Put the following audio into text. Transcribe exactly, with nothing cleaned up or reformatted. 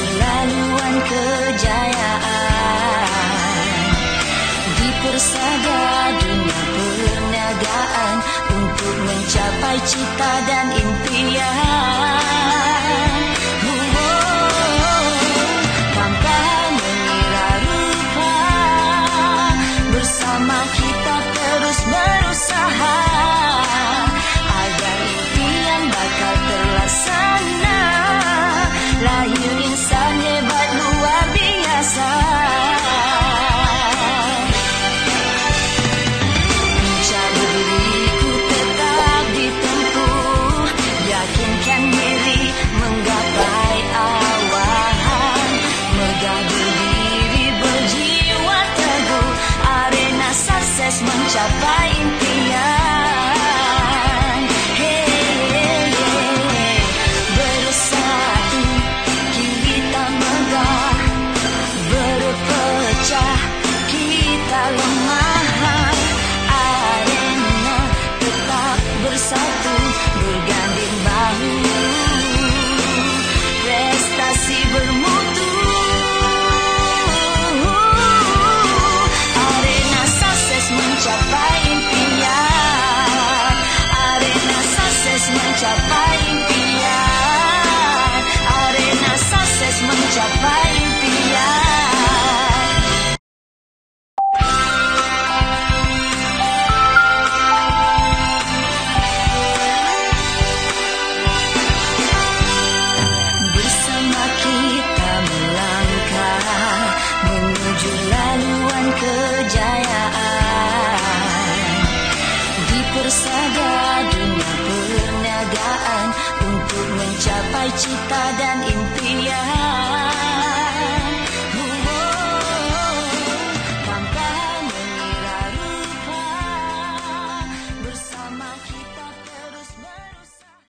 laluan kejayaan di persada dunia perniagaan untuk mencapai cita dan impian. Tanpa mengira rupa, bersama kita terus berusaha agar impian bakal terlaksana. Lahir insan hebat luar biasa. Puncak berdiriku tetap ditempuh, yakinkan diri menggapai awan. Megah berdiri berjiwa teguh, arena sukses mencapai impian. Bersatu berganding bahu, prestasi bermutu. Arena sukses mencapai impian. Arena sukses mencapai impian. Arena sukses mencapai impian. Persada dunia perniagaan untuk mencapai cita dan impian.